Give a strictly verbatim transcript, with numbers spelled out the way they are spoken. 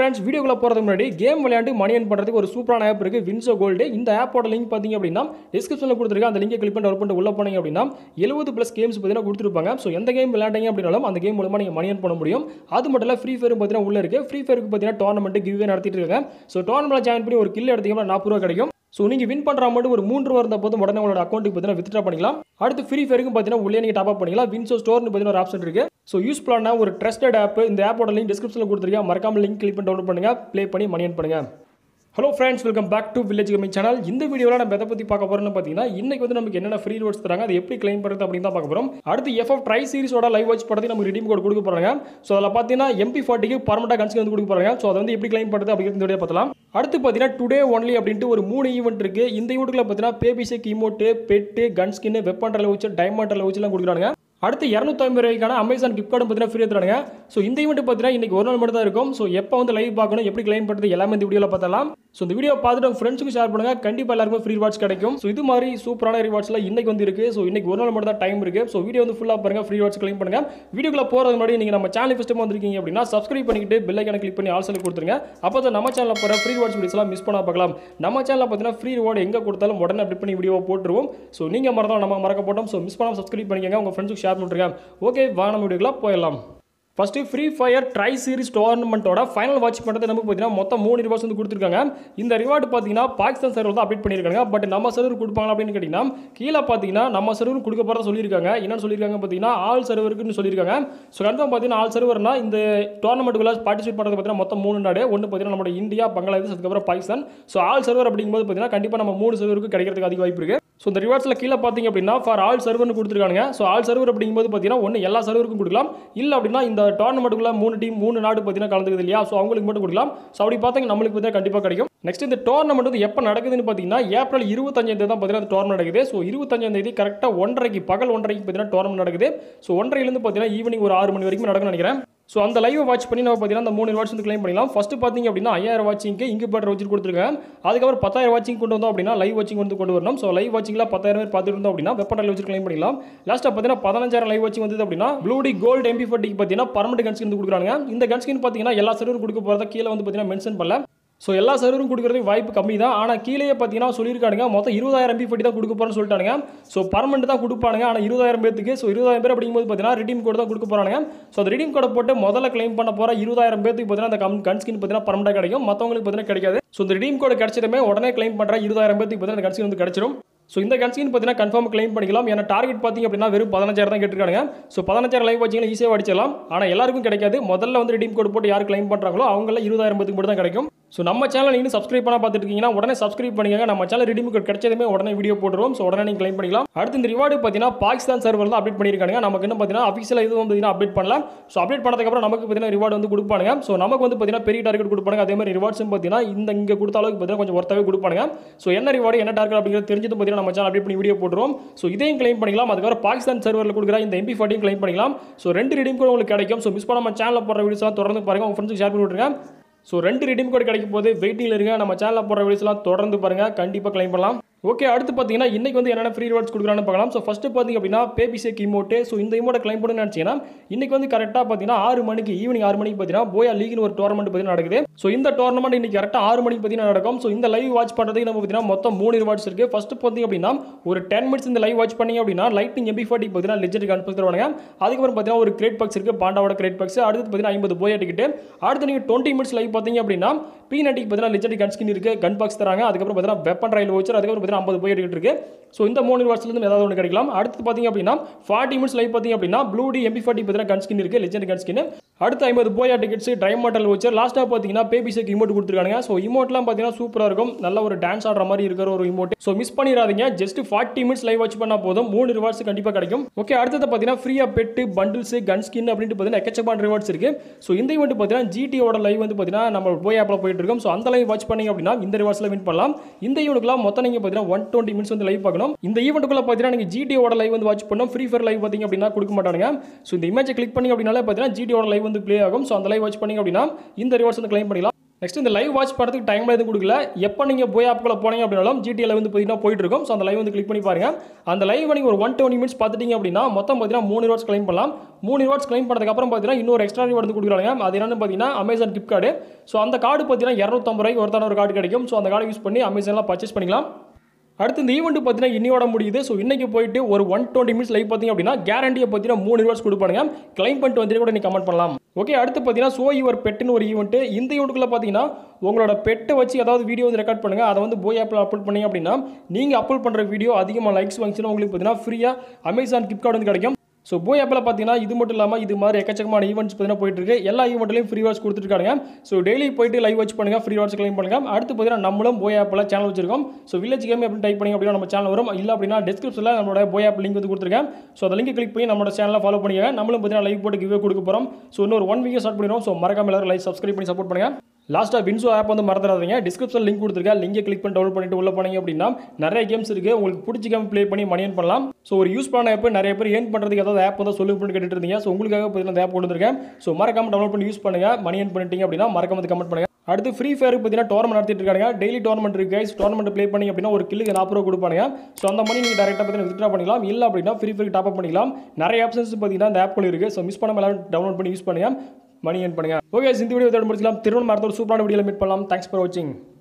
Friends, வீடியோக்குள்ள போறதுக்கு முன்னாடி கேம் விளையாண்டு மணி earn பண்றதுக்கு ஒரு சூப்பரான ஆப் இருக்கு, வின்சோ கோல்டு. இந்த ஆப்போட லிங்க் பாத்தீங்க அப்படின்னா டிஸ்கிரிப்ஷன்ல கொடுத்துருக்கேன். அந்த லிங்கை கிளிக் பண்ணி டவுன்லோட் பண்ணிட்டு உள்ள போனீங்க அப்படின்னா எழுபது பிளஸ் கேம்ஸ் பார்த்தீங்கன்னா கொடுத்துருப்பாங்க. ஸோ எந்த கேம் விளையாண்டீங்க அப்படின்னாலும் அந்த கேம் மூலமா நீங்க மணி earn பண்ண முடியும். அது மட்டும் இல்ல, ஃப்ரீ ஃபயர் பார்த்தீங்கன்னா உள்ள இருக்கு. ஃப்ரீ ஃபயருக்கு பார்த்தீங்கன்னா டோர்னமெண்ட் கிவ்வே நடத்திட்டு இருக்காங்க. ஸோ டோர்னமெண்ட் ஜாயின் பண்ணி ஒரு கில் எடுத்தீங்கன்னா நாற்பது ரூபா கிடைக்கும். ஸோ நீங்கள் வின் பண்ணுற அமௌண்ட் ஒரு மூன்று ரூபா இருந்தால் போதும், உடனே உங்களோட அக்கௌண்ட்டுக்கு பார்த்தீங்கன்னா வித்ட்ரா பண்ணிக்கலாம். அடுத்து ஃப்ரீ ஃபயருக்கும் பார்த்தீங்கன்னா உள்ளே நீங்கள் டாப் அப் பண்ணிக்கலாம். வின்சோ ஸ்டோர்னு பார்த்தீங்கன்னா ஒரு ஆப்ஷன் இருக்கு. ஸோ யூஸ்ஃபுல்லான ஒரு ட்ரஸ்டட் ஆப். இந்த ஆப்போட லிங்க் டிஸ்கிரிப்ஷனில் கொடுத்துருக்கேன். மறக்காம லிங்க் கிளிக் பண்ணி டவுன்லோட் பண்ணுங்க, ப்ளே பண்ணி மணி earn பண்ணுங்க. Hello friends, welcome back to village gaming channel. இந்த வீடியோவில் நம்ம எதை பற்றி பார்க்க போகிறோம்னு பார்த்தீங்கன்னா, இன்னைக்கு வந்து நமக்கு என்னென்ன ஃப்ரீ ரிவார்ட்ஸ் தராங்க, அது எப்படி கிளைம் பண்ணுறது அப்படின்னு தான் பார்க்க போகிறோம். அடுத்து எஃப்எஃப் ட்ரை சீரிஸோட லைவ் வாட்ச் படத்தை நம்ம ரிடீம் கோட் கொடுக்க போகிறாங்க. ஸோ அதில் பார்த்தீங்கன்னா எம்பி ஃபார்ட்டிக்கு பர்மனெண்டாக கன்ஸ்க்கு வந்து கொடுக்க போகிறாங்க. ஸோ அதை வந்து எப்படி கிளைம் பண்ணுறது அப்படிங்கிறது இந்த வீடியோ பார்த்தலாம். அடுத்து பார்த்தீங்கன்னா டுடே ஒன்லி அப்படின்ட்டு ஒரு மூணு ஈவெண்ட் இருக்கு. இந்த ஈவெண்ட்டில் பார்த்தீங்கன்னா பேபிசெக் emote, pet, gun skin, weapon royale வச்சு, டைமண்ட் ரலை வச்சுலாம் கொடுக்குறாங்க. அடுத்து இரநூத்தி ஐம்பது ரூபாய்க்கான அமேசான் கிஃப்ட் கார்டு பார்த்தீங்கன்னா ஃப்ரீயாக தராங்க. ஸோ இந்த ஈவெண்ட் பார்த்தீங்கன்னா இன்னைக்கு ஒரு நாள் மட்டும் தான் இருக்கும். ஸோ எப்போ வந்து லைவ் பார்க்கணும், எப்படி கிளைம் பண்ணுறது எல்லாமே இந்த வீடியோவில் பார்த்தலாம். ஸோ இந்த வீடியோ பார்த்துட்டு உங்கள் ஃப்ரெண்ட்ஸுக்கு ஷேர் பண்ணுங்க, கண்டிப்பாக எல்லாருக்கும் ஃப்ரீ ரிவார்ட்ஸ் கிடைக்கும். ஸோ இது மாதிரி சூப்பரான ரிவார்ட்ஸ்லாம் இன்னைக்கு வந்து இருக்கு. ஸோ இன்னைக்கு ஒரு நாள் மட்டும் தான் டைம் இருக்கு. ஸோ வீடியோ வந்து ஃபுல்லாக பாருங்க, ஃப்ரீ ரிவார்ட்ஸ் கிளைம் பண்ணுங்க. வீடியோக்குள்ள போகிறதுக்கு முன்னாடி நீங்கள் நம்ம சேனல் ஃபஸ்ட்டு வந்திருக்கீங்க அப்படின்னா சப்ஸ்கிரைப் பண்ணிட்டு பெல் ஐக்கான கிளிக் பண்ணி ஆல் சொல்லி கொடுத்துருங்க. அப்போ தான் நம்ம சேனலில் போகிற ஃப்ரீ ரிவார்ட்ஸ் வீடியோஸ்லாம் மிஸ் பண்ண பார்க்கலாம். நம்ம சேனலில் பார்த்தீங்கன்னா ஃப்ரீ ரிவார்டு எங்கே கொடுத்தாலும் உடனே அப்டேட் பண்ணி வீடியோ போட்டுருவோம். ஸோ நீங்கள் மறந்தாலும் நம்ம மறக்க போட்டோம். ஸோ மிஸ் பண்ணாமல் சப்ஸ்கிரைப் பண்ணிக்கங்க, உங்கள் ஃப்ரெண்ட்ஸுக்கு ஷேர் பண்ணுறேன். ஓகே, வாங்க நம்ம வீடியோக்குள்ள போயிடலாம். First free fire tri series டோர்னமெண்ட்டோட ஃபைனல் வாட்ச் பண்ணுறது நமக்கு பார்த்தீங்கன்னா மொத்தம் மூணு ரிவார்ட்ஸ் வந்து கொடுத்துருக்காங்க. இந்த ரிவார்டு பார்த்தீங்கன்னா பாகிஸ்தான் சர்வர் தான் அப்டேட் பண்ணியிருக்காங்க. பட் நம்ம சர்வர் கொடுப்பாங்க அப்படின்னு கேட்டிங்கன்னா கீழே பார்த்தீங்கன்னா நம்ம சர்வர் கொடுக்க போகிறதா சொல்லியிருக்காங்க. என்னன்னு சொல்லியிருக்காங்க பார்த்தீங்கன்னா ஆல் சர்வருக்குன்னு சொல்லியிருக்காங்க. ஸோ கன்ஃபார்ம் பார்த்தீங்கன்னா ஆல் சர்வர்னா இந்த டோர்னமெண்ட்டுக்குள்ள பார்ட்டிசிபேட் பண்ணுறது பார்த்தீங்கன்னா மொத்தம் மூணு நாடு. ஒன்று பார்த்தீங்கன்னா நம்ம இந்தியா, பங்களாதேஷ், அதுக்கப்புறம் பாகிஸ்தான். ஸோ ஆல் சர்வர் அப்படிங்கும்போது பார்த்தீங்கன்னா கண்டிப்பாக நம்ம மூணு சர்வருக்கு கிடைக்கிறதுக்கு அதிக வாய்ப்பு இருக்குது. ஸோ இந்த ரிவார்ட்ஸில் கீழே பார்த்தீங்க அப்படின்னா ஃபார் ஆல் சர்வர்னு கொடுத்துருக்காங்க. ஸோ ஆல் சர்வர் அப்படிங்கும்போது பார்த்தீங்கன்னா ஒன்று எல்லா சர்வருக்கும் கொடுக்கலாம், இல்லை அப்படின்னா இந்த டோர்னமெண்ட்டுக்குள்ள மூணு டீம் மூணு நாடு பார்த்தீங்கன்னா கலந்துக்குது இல்லையா, ஸோ அவங்களுக்கு மட்டும் கொடுக்கலாம். ஸோ அப்படி பார்த்தீங்கன்னா நம்மளுக்கு பார்த்தீங்கன்னா கண்டிப்பாக கிடைக்கும். நெக்ஸ்ட் இந்த டோர்னமெண்ட் வந்து எப்போ நடக்குதுன்னு பார்த்தீங்கன்னா ஏப்ரல் இருபத்தஞ்சாம் தேதி தான் பார்த்தீங்கன்னா டோர்னமெண்ட் நடக்குது. ஸோ இருபத்தஞ்சாம் தேதி கரெக்டாக ஒன்றரைக்கு பகல் ஒன்றரைக்கு பார்த்தீங்கன்னா டோர்னமெண்ட் நடக்குது. ஸோ ஒன்றரைலேருந்து பார்த்தீங்கன்னா ஈவினிங் ஒரு ஆறு மணி வரைக்கும் நடக்கும்னு நினைக்கிறேன். ஸோ அந்த லைவ் வாட்ச் பண்ணி நம்ம பார்த்தீங்கன்னா அந்த மூணு வாட்ச் வந்து கிளைம் பண்ணிக்கலாம். ஃபர்ஸ்ட் பார்த்தீங்க அப்படின்னா ஐயாயிரம் வாட்சிங்க்கு இங்கு பேட்டர் வச்சு கொடுத்துருக்காங்க. அதுக்கப்புறம் பத்தாயிரம் வாட்சிங் கொண்டு வந்தோம் அப்படின்னா லைவ் வாட்சிங் வந்து கொண்டு வரணும். ஸோ லைவ் வாட்சிங்கில் பத்தாயிரம் பேர் பார்த்துட்டு இருந்தோம் அப்படின்னா வெப்பன் ரலை வச்சு கிளைம் பண்ணிக்கலாம். லாஸ்ட்டாக பார்த்தீங்கன்னா பதினஞ்சாயிரம் லைவ் வாட்சிங் வந்தது அப்படின்னா ப்ளூடி கோல்டு எம்பி ஃபார்ட்டிக்கு பார்த்தீங்கன்னா பர்மனெண்ட் கன் ஸ்கின் வந்து கொடுக்குறாங்க. இந்த கன் ஸ்கின் பார்த்தீங்கன்னா எல்லா சர்வரும் கொடுக்க போகிறத கீழே வந்து பார்த்தீங்கன்னா மென்ஷன் பண்ணல. ஸோ எல்லா சர்வரும் கொடுக்குறதுக்கு வாய்ப்பு கம்மி தான். ஆனால் கீழே பார்த்தீங்கன்னா சொல்லியிருக்காங்க மொத்தம் இருபதாயிரம் எம்பி ஃபார்ட்டி தான் கொடுக்க போகிறேன்னு சொல்லிட்டாங்க. ஸோ பர்மனெண்ட் தான் கொடுப்பாங்க. ஆனால் இருபதாயிரம் பேருக்கு ஸோ இருபதாயிரம் பேர் அப்படிங்கும்போது பார்த்தீங்கன்னா ரிடீம் கோட் தான் கொடுக்க போகிறாங்க. ஸோ அந்த ரிடீம் கோடை போட்டு முதல்ல கிளைம் பண்ண போகிற இருபதாயிரம் பேருக்கு பார்த்தீங்கன்னா அந்த கன் ஸ்கின் பார்த்தீங்கன்னா பர்மனெண்டாக கிடைக்கும், மற்றவங்களுக்கு பார்த்தீங்கன்னா கிடைக்காது. ஸோ இந்த ரிடீம் கோட் கிடைச்சதுமே உடனே கிளைம் பண்ணுற இருபதாயிரம் பேருக்கு பார்த்தீங்கன்னா அந்த கன் ஸ்கின் வந்து கிடைச்சிடும். ஸோ இந்த கன் ஸ்கின் பார்த்தீங்கன்னா கன்ஃபார்ம் கிளைம் பண்ணிக்கலாம். ஏன்னா டார்கெட் பார்த்தீங்க அப்படின்னா வெறும் பதினஞ்சாயிரம் தான் கேட்டிருக்காங்க. ஸோ பதினஞ்சாயிரம் லைவ் வாட்சிங்கில் ஈஸியாக அடிச்சிடலாம். ஆனால் எல்லாருக்கும் கிடைக்காது. முதல்ல வந்து ரிடீம் கோட் போட்டு யார் கிளைம் பண்ணுறாங்களோ அவங்கள இருபதாயிரம் பேருக்கு மட்டும் தான் கிடைக்கும். ஸோ நம்ம சேனல் நீங்கள் சப்ஸ்கிரைப் பண்ண பார்த்துட்டு இருக்கீங்கன்னா உடனே சப்ஸ்கிரைப் பண்ணிக்கங்க. நம்ம சேனல் ரிடீம் கோட் கிடைச்சதுமே உடனே வீடியோ போட்டுருவோம். ஸோ உடனே நீங்கள் கிளைம் பண்ணிக்கலாம். அடுத்து இந்த ரிவார்டு பார்த்தீங்கன்னா பாகிஸ்தான் சர்வர் தான் அப்டேட் பண்ணியிருக்காங்க. நமக்கு என்ன பார்த்தீங்கன்னா அஃபிஷியலாக இது வந்து பார்த்தீங்கன்னா அப்டேட் பண்ணலாம். ஸோ அப்டேட் பண்ணதுக்கப்புறம் நமக்கு பார்த்தீங்கன்னா ரிவார்டு வந்து கொடுப்பாங்க. ஸோ நமக்கு வந்து பார்த்தீங்கன்னா பெரிய டார்கெட் கொடுப்பாங்க. அதே மாதிரி ரிவார்ட்ஸும் பார்த்தீங்கன்னா இந்த இங்கே கொடுத்த அளவுக்கு பார்த்தீங்கன்னா கொஞ்சம் ஒர்த்தாவே கொடுப்பாங்க. ஸோ என்ன ரிவார்டு என்ன டார்கெட் அப்படிங்கிறது தெரிஞ்சது பார்த்தீங்கன்னா நம்ம சேனல் அப்டேட் பண்ணி வீடியோ போட்டுருவோம். ஸோ இதையும் கிளைம் பண்ணிக்கலாம். அதுக்கப்புறம் பாகிஸ்தான் சர்வரில் கொடுக்குற இந்த எம்பி ஃபார்ட்டியும் கிளைம் பண்ணிக்கலாம். ஸோ ரெண்டு ரிடீம் கோட் உங்களுக்கு கிடைக்கும். ஸோ மிஸ் பண்ணாம சேனலில் போடுற வீடியோஸ்லாம் தொடர்ந்து பாருங்க, உங்கள் ஃப்ரெண்ட்ஸுக்கு ஷேர் பண்ணி விட்டுருங்க. ஸோ ரெண்டு ரிடீம் கோட் கிடைக்கும் போது வெயிட்டிங்கில் இருங்க. நம்ம சேனலில் போடுற வீடியோஸ்லாம் தொடர்ந்து பாருங்க, கண்டிப்பாக கிளைம் பண்ணலாம். ஓகே, அடுத்து பார்த்தீங்கன்னா இன்னைக்கு வந்து என்னென்ன ஃப்ரீ ரிவார்ட்ஸ் கொடுக்குறான்னு பார்க்கலாம். ஸோ ஃபர்ஸ்ட் பார்த்தீங்க அப்படின்னா பேபிசெக் இமோட்டு. ஸோ இந்த இமோட்டை கிளைம் பண்ணணும்னு நினச்சிங்கன்னா இன்னைக்கு வந்து கரெக்டாக பார்த்தீங்கன்னா ஆறு மணிக்கு ஈவினிங் ஆறு மணிக்கு பார்த்தீங்கன்னா போயா லீக்னு ஒரு டோர்னமெண்ட் பார்த்தீங்கன்னா நடக்குது. ஸோ இந்த டோர்னமெண்ட் இன்னைக்கு கரெக்டாக ஆறு மணிக்கு பார்த்தீங்கன்னா நடக்கும். ஸோ இந்த லைவ் வாட்ச் பண்ணுறதுக்கு நம்ம பார்த்தீங்கன்னா மொத்தம் மூணு ரிவார்ட்ஸ் இருக்குது. ஃபர்ஸ்ட் பார்த்தீங்க அப்படின்னா ஒரு டென் மினிட்ஸ் இந்த லைவ் வாட்ச் பண்ணீங்க அப்படின்னா லைட்டிங் எம்பி ஃபார்ட்டி பார்த்தீங்கன்னா லெஜெண்ட் கன் பாக்ஸ் தருவாங்க. அதுக்கப்புறம் பார்த்தீங்கன்னா ஒரு கிரேட் பாக்ஸ் இருக்குது, பாண்டாவோட கிரேட் பாக்ஸ். அடுத்து பார்த்தீங்கன்னா ஐம்பது போயா டிக்கெட். அடுத்து நீங்கள் டுவெண்ட்டி மினிட்ஸ் லைவ் பார்த்தீங்க அப்படின்னா பீனட்டிக்கு பார்த்தீங்கன்னா லெஜெண்ட் கன் ஸ்கின் இருக்குது, கன் பாக்ஸ் தராங்க. அதுக்கப்புறம் பார்த்தீங்கன்னா வெப்பன் ரயில் வச்சு அதுக்கப்புறம் பார்த்தீங்கன்னா ஐம்பது போயா டிக்கெட் இருக்குது. ஸோ இந்த மூணு ரிவார்ட்ஸ்லேருந்து ஏதாவது ஒன்று கிடைக்கலாம். அடுத்து பார்த்தீங்க அப்படின்னா ஃபார்ட்டி மினிட்ஸ் லைவ் பார்த்தீங்க அப்படின்னா ப்ளூடி எம்பி ஃபார்ட்டி பார்த்தீங்கன்னா கன் ஸ்கின் இருக்குது, லெஜெண்ட் கன் ஸ்கின். அடுத்து ஐம்பது போயா டிக்கெட்ஸ், டைமண்ட் ரயில் வச்சு. லாஸ்ட்டாக பார்த்தீங்கன்னா பேபிசெக் இமோட் கொடுத்துருக்காங்க. ஸோ இமோட்லாம் பார்த்தீங்கன்னா சூப்பராக இருக்கும், நல்ல ஒரு டான்ஸ் ஆடுற மாதிரி இருக்கிற ஒரு இமோட். ஸோ மிஸ் பண்ணிடாதீங்க. Just forty minutes live watch பண்ணால் போதும், மூணு ரிவார்ட்ஸ் கண்டிப்பாக கிடைக்கும். ஓகே, அடுத்தது பார்த்தீங்கன்னா ஃப்ரீயாக பெட்டு, பண்டில்ஸ், கன் ஸ்கின் அப்படின்ட்டு பார்த்தீங்கன்னா எக்கச்சக்கமான ரிவார்ட்ஸ் இருக்குது. ஸோ இந்த இவெண்ட் பார்த்தீங்கன்னா ஜிடியோட லைவ் வந்து பார்த்தீங்கன்னா நம்ம போய் ஆப்பில் போயிட்டு இருக்கோம். ஸோ அந்த லைவ் வாட்ச் பண்ணீங்க அப்படின்னா இந்த ரிவார்ட்ஸில் வின் பண்ணலாம். இந்த ஈவெண்ட்டுக்குலாம் மொத்தம் நீங்கள் பார்த்தீங்கன்னா ஒன் டுவெண்ட்டி மினிட்ஸ் வந்து லைவ் பார்க்கணும். இந்த ஈவெண்ட்டுக்குள்ள பார்த்தீங்கன்னா நீங்கள் ஜிடியோட லைவ் வந்து வாட்ச் பண்ணணும். ஃப்ரீ ஃபயர் லைவ் பார்த்தீங்க அப்படின்னா கொடுக்க மாட்டாங்க. ஸோ இந்த இமேஜை கிளிக் பண்ணி அப்படின்னாலே பார்த்தீங்கன்னா ஜிடியோட லைவ் வந்து ப்ளே ஆகும். ஸோ அந்த லைவ் வாட்ச் பண்ணீங்க அப்படின்னா இந்த ரிவார்ட்ஸ் வந்து கிளைம் பண்ணிக்கலாம். நெக்ஸ்ட் இந்த லைவ் வாட்ச் பண்ணுறதுக்கு டைம்ல எதுவும் கொடுக்கல. எப்போ நீங்கள் போய் ஆப்குள்ளே போனீங்க அப்படின்னாலும் ஜிடிஏல வந்து பார்த்தீங்கன்னா போயிட்டு இருக்கும். ஸோ அந்த லைவ் வந்து கிளிக் பண்ணி பாருங்க. அந்த லைவ் நீங்கள் ஒரு ஒன் டுவெண்ட்டி மினிட்ஸ் பார்த்துட்டீங்க அப்படின்னா மொத்தம் பார்த்தீங்கன்னா மூணு ரிவார்ட்ஸ் கிளைம் பண்ணலாம். மூணு ரிவார்ட்ஸ் கிளைம் பண்ணதுக்கப்புறம் பார்த்தீங்கன்னா இன்னொரு எக்ஸ்ட்ரா ரிவார்டு வந்து கொடுக்குறாங்க. அது என்னன்னு பார்த்தீங்கன்னா அமேசான் கிஃப்ட் கார்டு. ஸோ அந்த கார்டு பார்த்தீங்கன்னா இரநூத்தம்பது ரூபாய்க்கு ஒருத்தான ஒரு கார்டு கிடைக்கும். ஸோ அந்த கார்டு யூஸ் பண்ணி அமேசானில் பர்ச்சேஸ் பண்ணிக்கலாம். அடுத்து இந்த ஈவெண்ட் பார்த்தீங்கன்னா இன்னையோட முடியுது. ஸோ இன்னைக்கு போயிட்டு ஒரு ஒன் டுவெண்ட்டி மினிட்ஸ் லைவ் பார்த்தீங்க அப்படின்னா கேரண்டியை பார்த்தீங்கன்னா மூணு ரிவார்ட்ஸ் கொடுப்பாங்க. கிளைம் பண்ணிட்டு வந்து கூட நீங்கள் கமெண்ட் பண்ணலாம். ஓகே, அடுத்து பார்த்தீங்கன்னா ஷோ யுவர் பெட்னு ஒரு ஈவெண்ட். இந்த ஈவெண்ட்டுக்குள்ள பார்த்தீங்கன்னா உங்களோட பெட்டை வச்சு ஏதாவது வீடியோ வந்து ரெக்கார்ட் பண்ணுங்க. அதை வந்து போய் ஆப்பில் அப்லோட் பண்ணீங்க அப்படின்னா நீங்கள் அப்லோட் பண்ணுற வீடியோ அதிகமாக லைக்ஸ் வாங்கிச்சுன்னா உங்களுக்கு பார்த்தீங்கன்னா ஃப்ரீயாக அமேசான் கிஃப்ட் கார்டு வந்து கிடைக்கும். ஸோ போய் ஆப்பில் பார்த்தீங்கன்னா இது மட்டும் இல்லாமல் இது மாதிரி எக்கச்சக்கமான ஈவெண்ட்ஸ் பார்த்தீங்கன்னா போயிட்டு இருக்கு. எல்லா ஈவெண்ட்லையும் ஃப்ரீ வாட்ச் கொடுத்துருக்காங்க. ஸோ டெய்லி போயிட்டு லைவ் வாட்ச் பண்ணுங்க, ஃப்ரீ வாட்ச் கிளைம் பண்ணுங்க. அடுத்து பார்த்தீங்கன்னா நம்மளும் போய் ஆப்பில் சேனல் வச்சிருக்கோம். ஸோ வில்லேஜ் கேம் அப்படின்னு டைப் பண்ணி அப்படின்னா நம்ம சேனல் வரும். இல்லை அப்படின்னா டிஸ்கிரிப்ஷனில் நம்மளோட போய் ஆப் லிங்க் வந்து கொடுத்துருக்கேன். ஸோ அந்த லிங்க் கிளிக் பண்ணி நம்மளோட சேனலை ஃபாலோ பண்ணிக்கங்க. நம்மளும் பார்த்தீங்கன்னா லைவ் போட்டு கிவ்வே கொடுக்க போகிறோம். ஸோ இன்னொரு ஒன் வீக் ஸ்டார்ட் பண்ணிடுவோம். ஸோ மறக்காம எல்லாரும் லைக் சப்ஸ்கிரைப் பண்ணி சப்போர்ட் பண்ணுங்க. லாஸ்ட்டாக வின்சோ ஆப் வந்து மறந்துடாதீங்க. டிஸ்கிரிப்ஷன் லிங்க் கொடுத்துருக்கேன். லிங்கை கிளிக் பண்ணி டவுன்லோட் பண்ணிட்டு உள்ள போனீங்க அப்படின்னா நிறைய கேம்ஸ் இருக்குது. உங்களுக்கு பிடிச்ச கேம் ப்ளே பண்ணி மணி ஏர்ன் பண்ணலாம். ஸோ ஒரு யூஸ் பண்ண ஆப் நிறைய பேர் ஏர்ன் பண்ணுறதுக்கு ஏதாவது ஆப் வந்து சொல்லி பண்ணி கேட்டுட்டு இருந்தீங்க. ஸோ உங்களுக்காக பார்த்தீங்கன்னா அந்த ஆப் கொண்டு வந்திருக்கேன். ஸோ மறக்காம டவுன்லோட் பண்ணி யூஸ் பண்ணுங்க. மணி ஏர்ன் பண்ணிட்டீங்க அப்படின்னா மறக்காம வந்து கமெண்ட் பண்ணுங்க. அடுத்து ஃப்ரீ ஃபயர் பார்த்தீங்கன்னா டோர்னமெண்ட் நடத்திட்டு இருக்காங்க. டெய்லி டோர்னமெண்ட் இருக்கு கைஸ். டோர்னமெண்ட் ப்ளே பண்ணி அப்படின்னா ஒரு கில்லுக்கு நாற்பது ரூபா கொடுப்பாங்க. ஸோ அந்த மணி நீங்கள் டேரெக்டாக பார்த்தீங்கன்னா வித்ட்ரா பண்ணிக்கலாம். இல்லை அப்படின்னா ஃப்ரீ ஃபயர் டாப் அப் பண்ணிக்கலாம். நிறைய ஆப்ஷன்ஸ் பார்த்தீங்கன்னா இந்த ஆப் இருக்கு. ஸோ மிஸ் பண்ணாம எல்லாரும் டவுன்லோட் பண்ணி யூஸ் பண்ணுங்க, மணி ஏர்ன் பண்ணுங்க. ஓகே, இந்த வீடியோ இதோட முடிச்சுக்கலாம். திரும்ப அடுத்த ஒரு சூப்பரான வீடியோவில் மீட் பண்ணலாம். தேங்க்ஸ் ஃபார் வாட்சிங்.